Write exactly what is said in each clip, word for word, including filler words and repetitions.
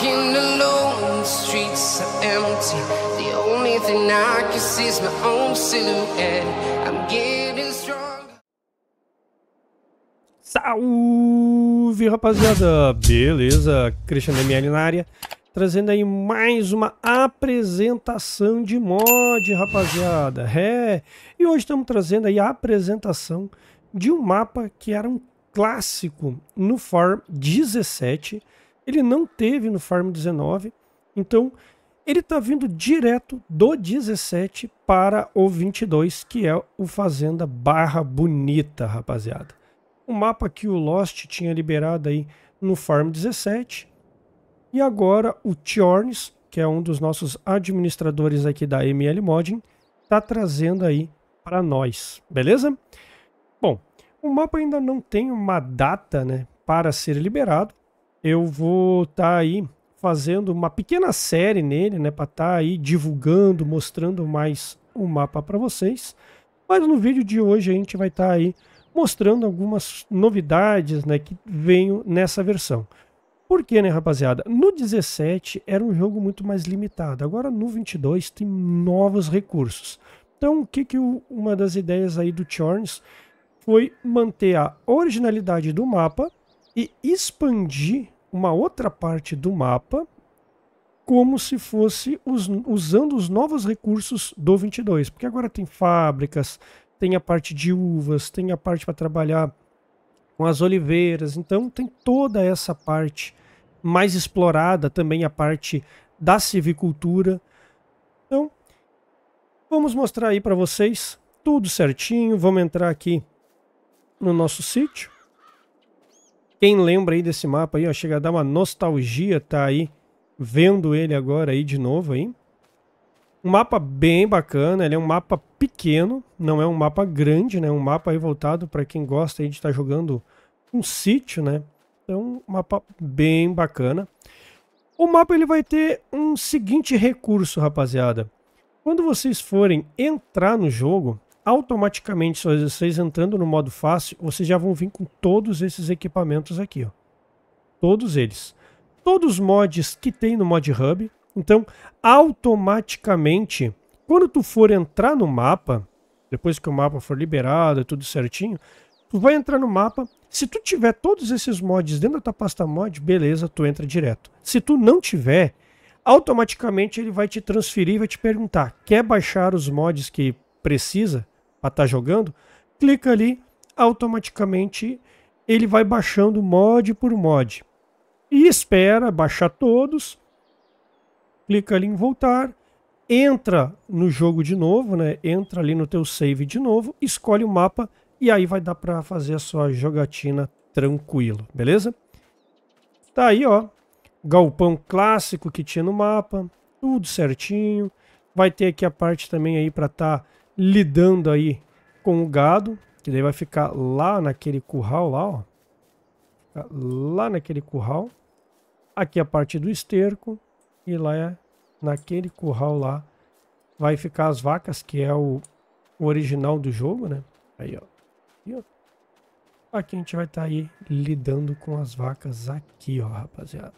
walking alone, the streets are empty. The only thing I can see is my own silhouette. I'm getting strong. Salve, rapaziada! Beleza? Christian M L na área, trazendo aí mais uma apresentação de mod, rapaziada. É, e hoje estamos trazendo aí a apresentação de um mapa que era um clássico no Farm dezessete. Ele não teve no Farm dezenove, então ele está vindo direto do dezessete para o vinte e dois, que é o Fazenda Barra Bonita, rapaziada. Um mapa que o Lost tinha liberado aí no Farm dezessete. E agora o Tjorns, que é um dos nossos administradores aqui da M L Modding, está trazendo aí para nós, beleza? Bom, o mapa ainda não tem uma data, né, para ser liberado. Eu vou estar tá aí fazendo uma pequena série nele, né, para estar tá aí divulgando, mostrando mais o mapa para vocês. Mas no vídeo de hoje a gente vai estar tá aí mostrando algumas novidades, né, que venham nessa versão. Por quê, né, rapaziada? No dezessete era um jogo muito mais limitado. Agora no vinte e dois tem novos recursos. Então o que que o, uma das ideias aí do Tjorns foi manter a originalidade do mapa e expandir uma outra parte do mapa como se fosse os, usando os novos recursos do vinte e dois. Porque agora tem fábricas, tem a parte de uvas, tem a parte para trabalhar com as oliveiras. Então tem toda essa parte mais explorada, também a parte da civicultura. Então vamos mostrar aí para vocês tudo certinho. Vamos entrar aqui no nosso sítio. Quem lembra aí desse mapa aí, ó, chega a dar uma nostalgia, tá aí vendo ele agora aí de novo aí. Um mapa bem bacana, ele é um mapa pequeno, não é um mapa grande, né? Um mapa aí voltado para quem gosta aí de estar jogando um sítio, né? Então, um mapa bem bacana. O mapa ele vai ter um seguinte recurso, rapaziada. Quando vocês forem entrar no jogo, automaticamente, se vocês entrando no modo fácil, vocês já vão vir com todos esses equipamentos aqui, ó. Todos eles. Todos os mods que tem no Mod Hub. Então, automaticamente, quando tu for entrar no mapa, depois que o mapa for liberado, tudo certinho, tu vai entrar no mapa. Se tu tiver todos esses mods dentro da tua pasta mod, beleza, tu entra direto. Se tu não tiver, automaticamente ele vai te transferir e vai te perguntar, quer baixar os mods que precisa para estar jogando? Clica ali, automaticamente ele vai baixando mod por mod. E espera baixar todos. Clica ali em voltar, entra no jogo de novo, né? Entra ali no teu save de novo, escolhe o mapa e aí vai dar para fazer a sua jogatina tranquilo, beleza? Tá aí, ó, galpão clássico que tinha no mapa, tudo certinho. Vai ter aqui a parte também aí para estar tá lidando aí com o gado, que daí vai ficar lá naquele curral lá, ó. Ficar lá naquele curral. Aqui a parte do esterco. E lá é, naquele curral lá vai ficar as vacas, que é o, o original do jogo, né? Aí, ó. Aqui, ó. Aqui a gente vai estar tá aí lidando com as vacas aqui, ó, rapaziada.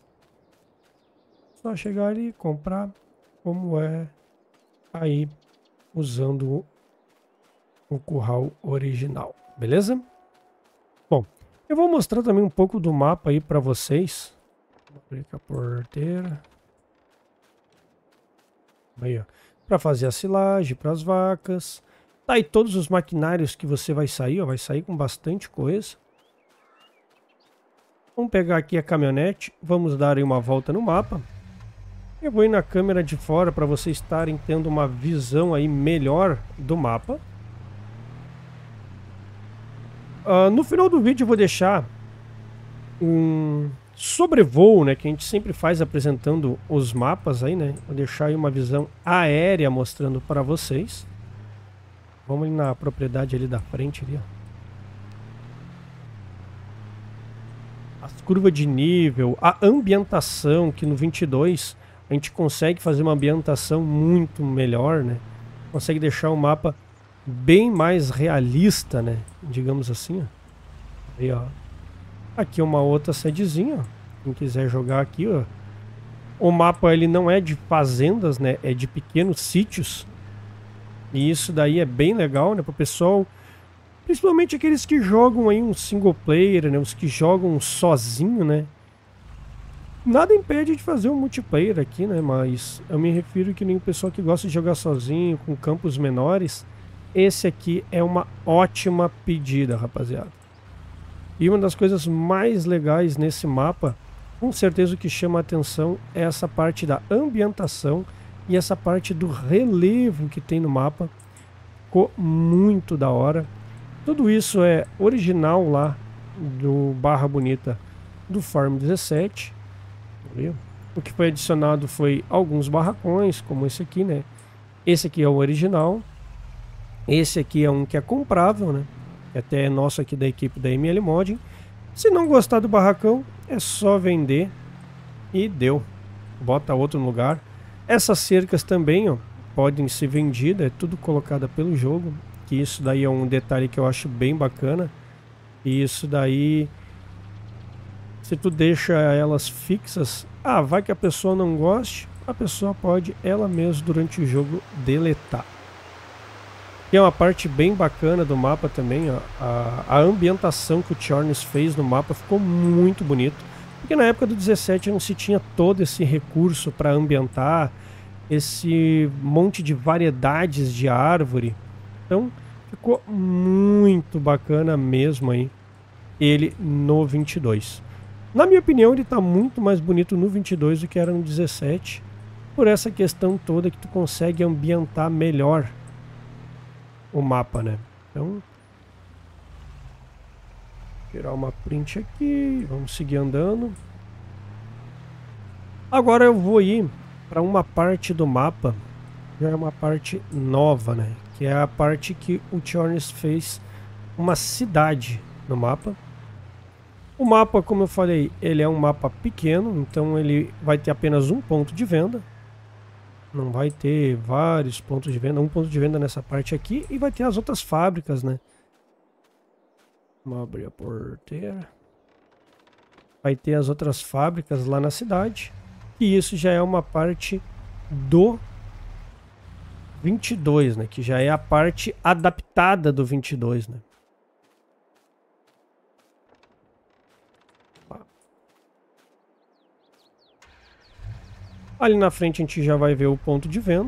Só chegar ali e comprar como é aí usando o, o curral original, beleza? Bom, eu vou mostrar também um pouco do mapa aí para vocês. Vou abrir a porteira. Aí, ó, para fazer a silagem para as vacas. Tá aí todos os maquinários que você vai sair, ó, vai sair com bastante coisa. Vamos pegar aqui a caminhonete, vamos dar aí uma volta no mapa. Eu vou ir na câmera de fora para vocês estarem tendo uma visão aí melhor do mapa. Uh, no final do vídeo eu vou deixar um sobrevoo, né, que a gente sempre faz apresentando os mapas aí, né? Vou deixar aí uma visão aérea mostrando para vocês. Vamos ir na propriedade ali da frente ali, ó. As curvas de nível, a ambientação, que no vinte e dois a gente consegue fazer uma ambientação muito melhor, né? Consegue deixar o mapa bem mais realista, né? Digamos assim, ó. Aí, ó. Aqui uma outra sedezinha, ó. Quem quiser jogar aqui, ó, O mapa ele não é de fazendas, né? É de pequenos sítios. E isso daí é bem legal, né? Pro pessoal, principalmente aqueles que jogam aí um single player, né? Os que jogam sozinho, né? Nada impede de fazer um multiplayer aqui, né? Mas eu me refiro que nem o pessoal que gosta de jogar sozinho, com campos menores. Esse aqui é uma ótima pedida, rapaziada. E uma das coisas mais legais nesse mapa, com certeza o que chama a atenção é essa parte da ambientação e essa parte do relevo que tem no mapa. Ficou muito da hora. Tudo isso é original lá do Barra Bonita do Farm dezessete. O que foi adicionado foi alguns barracões, como esse aqui, né? Esse aqui é o original. Esse aqui é um que é comprável, né? Até é nosso aqui da equipe da M L Modding. Se não gostar do barracão, é só vender e deu. Bota outro no lugar. Essas cercas também, ó, podem ser vendidas, é tudo colocada pelo jogo. Que isso daí é um detalhe que eu acho bem bacana. E isso daí, se tu deixa elas fixas, ah, vai que a pessoa não goste, a pessoa pode ela mesma durante o jogo deletar. E é uma parte bem bacana do mapa também, ó, a, a ambientação que o Chornes fez no mapa ficou muito bonito. Porque na época do dezessete não se tinha todo esse recurso para ambientar, esse monte de variedades de árvore. Então ficou muito bacana mesmo aí, ele no vinte e dois. Na minha opinião, ele está muito mais bonito no vinte e dois do que era no dezessete, por essa questão toda que tu consegue ambientar melhor o mapa, né? Então, tirar uma print aqui, vamos seguir andando. Agora eu vou ir para uma parte do mapa, já é uma parte nova, né? Que é a parte que o Chornes fez uma cidade no mapa. O mapa, como eu falei, ele é um mapa pequeno, então ele vai ter apenas um ponto de venda. Não vai ter vários pontos de venda, um ponto de venda nessa parte aqui e vai ter as outras fábricas, né? Vamos abrir a porteira. Vai ter as outras fábricas lá na cidade. E isso já é uma parte do vinte e dois, né? Que já é a parte adaptada do vinte e dois, né? Ali na frente a gente já vai ver o ponto de venda.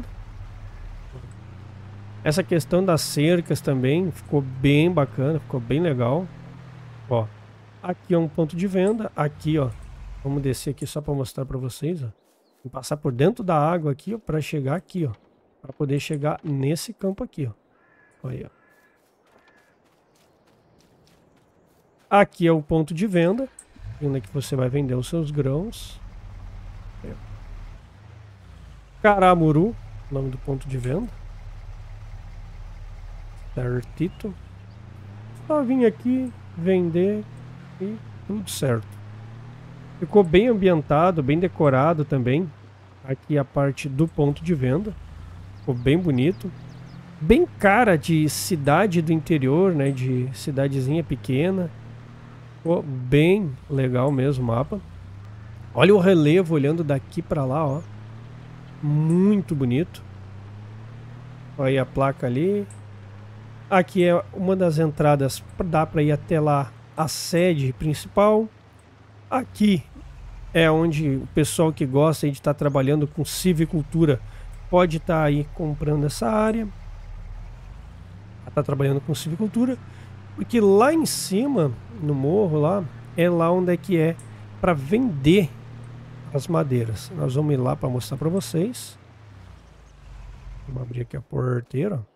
Essa questão das cercas também ficou bem bacana, ficou bem legal. Ó, aqui é um ponto de venda, aqui ó, vamos descer aqui só para mostrar para vocês, ó. Vou passar por dentro da água aqui, ó, para chegar aqui, ó, para poder chegar nesse campo aqui, ó. Aí, ó. Aqui é o ponto de venda, onde é que você vai vender os seus grãos. Caramuru, nome do ponto de venda. Certito. Só vim aqui vender e tudo certo. Ficou bem ambientado, bem decorado também. Aqui a parte do ponto de venda. Ficou bem bonito. Bem cara de cidade do interior, né? De cidadezinha pequena. Ficou bem legal mesmo o mapa. Olha o relevo olhando daqui para lá, ó. Muito bonito. Olha aí a placa ali. Aqui é uma das entradas, dá para ir até lá, a sede principal. Aqui é onde o pessoal que gosta de estar trabalhando com civicultura pode estar aí comprando essa área. Está trabalhando com civicultura, porque lá em cima, no morro lá, é lá onde é que é para vender as madeiras. Nós vamos ir lá para mostrar para vocês. Vamos abrir aqui a porteira.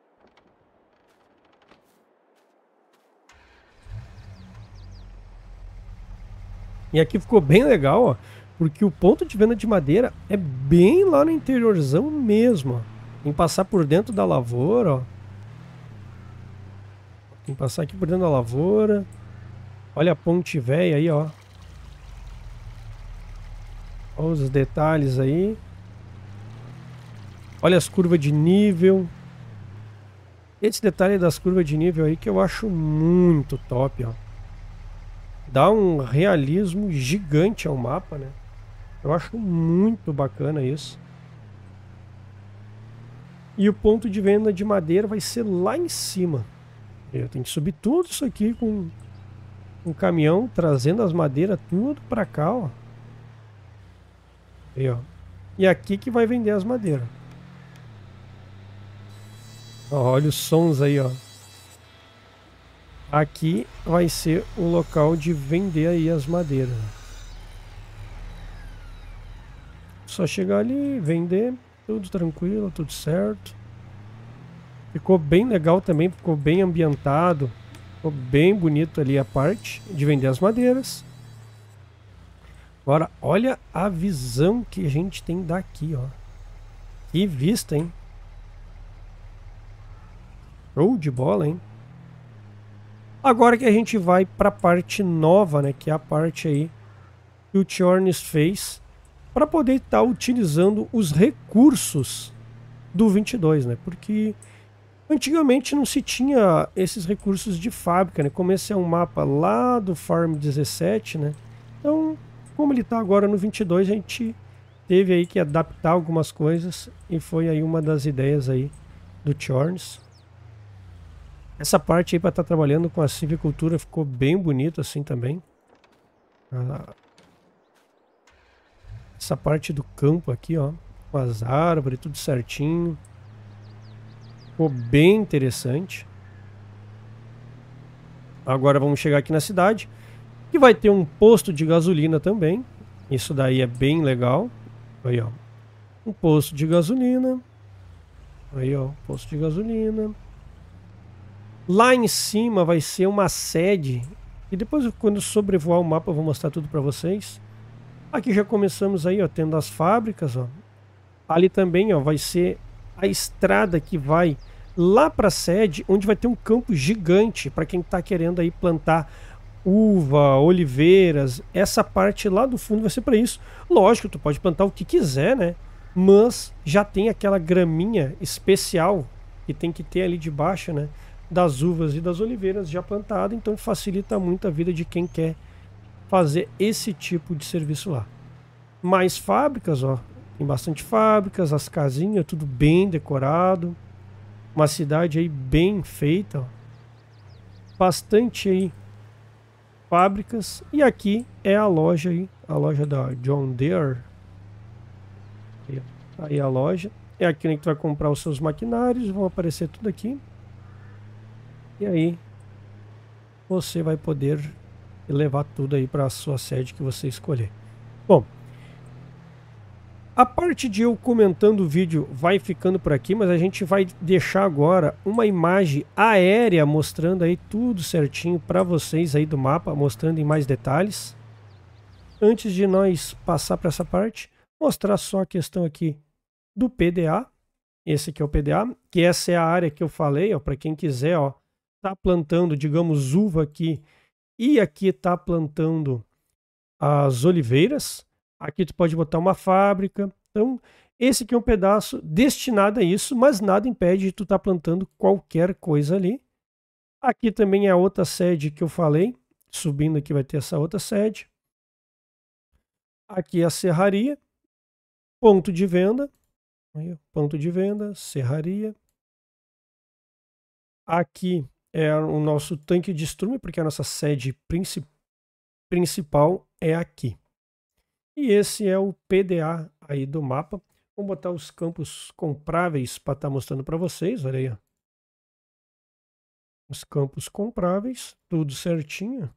E aqui ficou bem legal, ó, porque o ponto de venda de madeira é bem lá no interiorzão mesmo, ó. Tem que passar por dentro da lavoura, ó. Tem que passar aqui por dentro da lavoura. Olha a ponte velha aí, ó. Olha os detalhes aí. Olha as curvas de nível. Esse detalhe das curvas de nível aí que eu acho muito top, ó. Dá um realismo gigante ao mapa, né? Eu acho muito bacana isso. E o ponto de venda de madeira vai ser lá em cima. Eu tenho que subir tudo isso aqui com um caminhão, trazendo as madeiras tudo pra cá, ó. Aí, ó. E aqui que vai vender as madeiras. Ó, olha os sons aí, ó. Aqui vai ser o local de vender aí as madeiras. Só chegar ali, vender, tudo tranquilo, tudo certo. Ficou bem legal também, ficou bem ambientado. Ficou bem bonito ali a parte de vender as madeiras. Agora, olha a visão que a gente tem daqui, ó. Que vista, hein? Show de bola, hein? Agora que a gente vai para a parte nova, né? Que é a parte aí que o Tjornis fez para poder estar tá utilizando os recursos do vinte e dois, né? Porque antigamente não se tinha esses recursos de fábrica, né? Como esse é um mapa lá do Farm dezessete, né? Então, como ele está agora no vinte e dois, a gente teve aí que adaptar algumas coisas e foi aí uma das ideias aí do Tjornis. Essa parte aí para estar tá trabalhando com a silvicultura ficou bem bonito assim também. Ah, essa parte do campo aqui, ó, com as árvores, tudo certinho. Ficou bem interessante. Agora vamos chegar aqui na cidade, que vai ter um posto de gasolina também. Isso daí é bem legal. Aí, ó, um posto de gasolina. Aí, ó, posto de gasolina. Lá em cima vai ser uma sede. E depois, quando sobrevoar o mapa, eu vou mostrar tudo para vocês. Aqui já começamos aí, ó, tendo as fábricas, ó. Ali também, ó, vai ser a estrada que vai lá para a sede, onde vai ter um campo gigante para quem está querendo aí plantar uva, oliveiras. Essa parte lá do fundo vai ser para isso. Lógico, tu pode plantar o que quiser, né? Mas já tem aquela graminha especial que tem que ter ali de baixo, né? Das uvas e das oliveiras já plantada, então facilita muito a vida de quem quer fazer esse tipo de serviço lá. Mais fábricas, ó, tem bastante fábricas, as casinhas, tudo bem decorado, uma cidade aí bem feita, ó. Bastante aí fábricas, e aqui é a loja aí, a loja da John Deere. Aí a loja, é aqui que tu vai comprar os seus maquinários, vão aparecer tudo aqui. E aí você vai poder levar tudo aí para a sua sede que você escolher. Bom, a parte de eu comentando o vídeo vai ficando por aqui, mas a gente vai deixar agora uma imagem aérea mostrando aí tudo certinho para vocês aí do mapa, mostrando em mais detalhes. Antes de nós passar para essa parte, mostrar só a questão aqui do P D A. Esse aqui é o P D A, que essa é a área que eu falei, ó, para quem quiser, ó, tá plantando, digamos, uva aqui e aqui tá plantando as oliveiras. Aqui tu pode botar uma fábrica. Então, esse aqui é um pedaço destinado a isso, mas nada impede de tu tá plantando qualquer coisa ali. Aqui também é a outra sede que eu falei. Subindo aqui vai ter essa outra sede. Aqui é a serraria. Ponto de venda. Aí, ponto de venda, serraria. Aqui é o nosso tanque de estrume, porque a nossa sede princip principal é aqui. E esse é o P D A aí do mapa. Vamos botar os campos compráveis para estar tá mostrando para vocês. Olha aí, ó. Os campos compráveis, tudo certinho.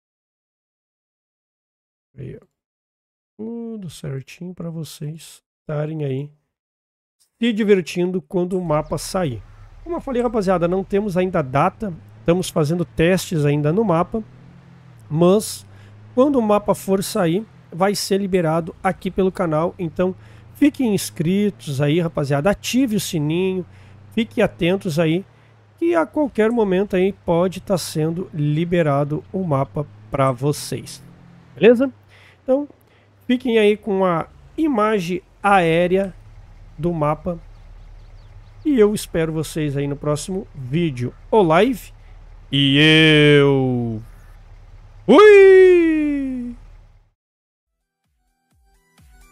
Aí, ó. Tudo certinho para vocês estarem aí se divertindo quando o mapa sair. Como eu falei, rapaziada, não temos ainda data, estamos fazendo testes ainda no mapa, mas quando o mapa for sair, vai ser liberado aqui pelo canal, então fiquem inscritos aí, rapaziada, ative o sininho, fiquem atentos aí, que a qualquer momento aí pode estar sendo liberado o mapa para vocês, beleza? Então, fiquem aí com a imagem aérea do mapa. E eu espero vocês aí no próximo vídeo ou live. E eu fui!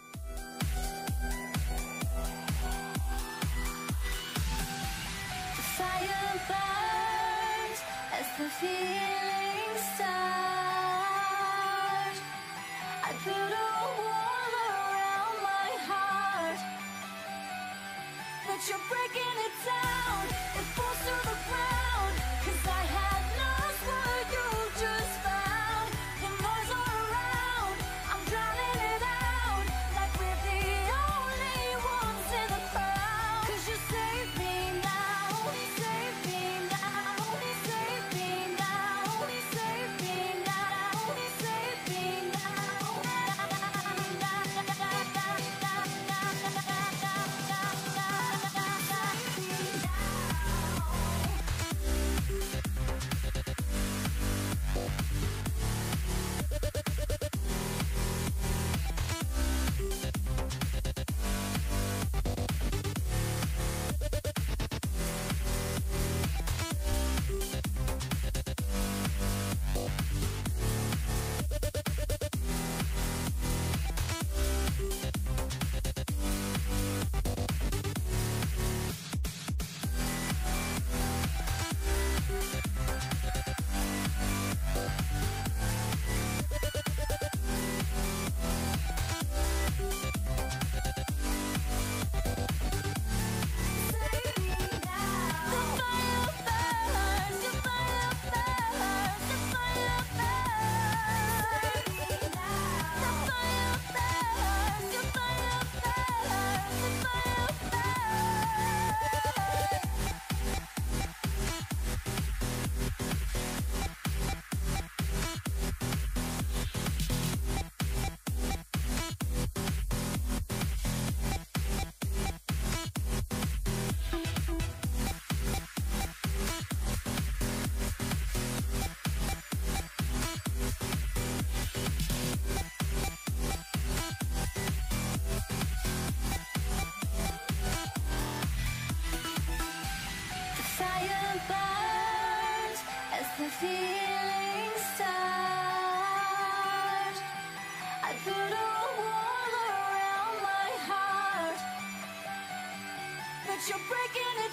fire burns as the feeling starts. I put a wall around my heart, but you're breaking it down. It falls to the ground, 'cause I had lost what you just found. The noise all around, I'm drowning it out, like we're the only ones in the crowd. 'Cause you save me now, save me now, save me now, save me now, save me the feeling starts. I put a wall around my heart, but you're breaking it